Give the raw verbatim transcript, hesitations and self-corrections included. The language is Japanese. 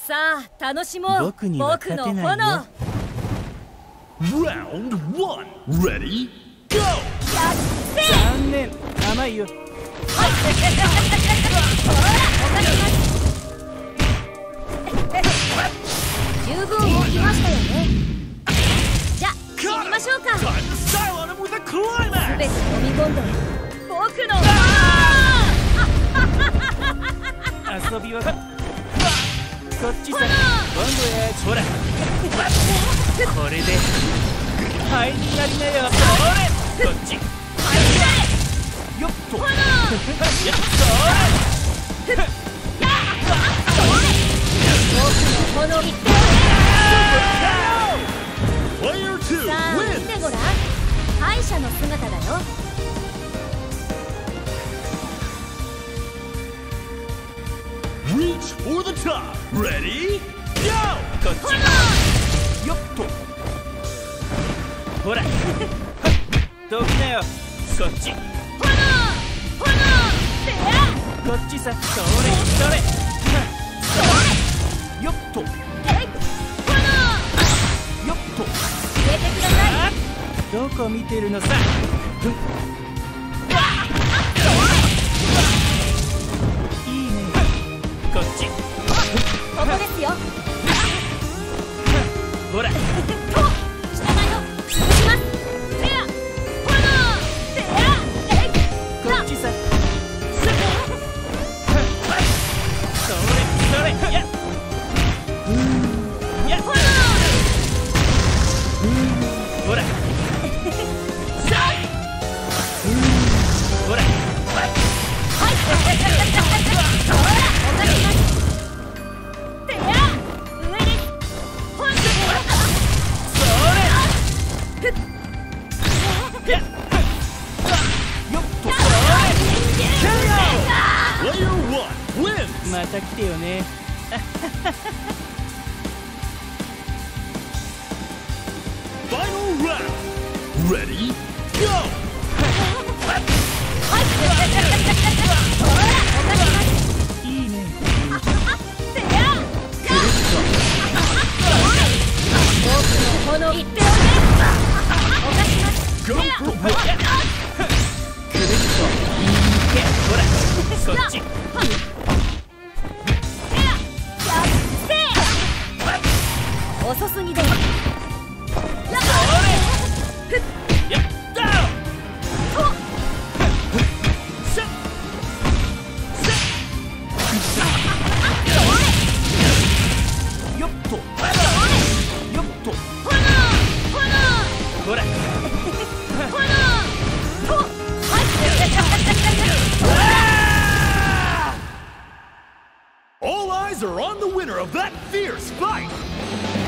さあ楽しもう。僕の炎。 Round one, ready, go! 残念、甘いよ。 十分動きましたよね。じゃ、死にましょうか。すべて飲み込んで僕の遊びはこっちさ、今度やほらこれで灰になりなよ。それこっちよっとやっそれ僕の炎。さあ見てごらん、敗者の姿だよ。 Reach for the top. Ready? Go! こっちよっとほらどきなよ。こっちこっちさ、それそれよっとよっと入れてください。 どこ見てるのさ。いいね。こっちここですよ。 ほら下前を潰します。 こっちさ。それそれやっやっほらほらまた来てよね。 Final round. Ready? Go! いいね。 この一手をね。犯します。 Go for one. くるっとほらそっち遅すぎで。 やったよっとよっとほら All eyes are on the winner of that fierce fight!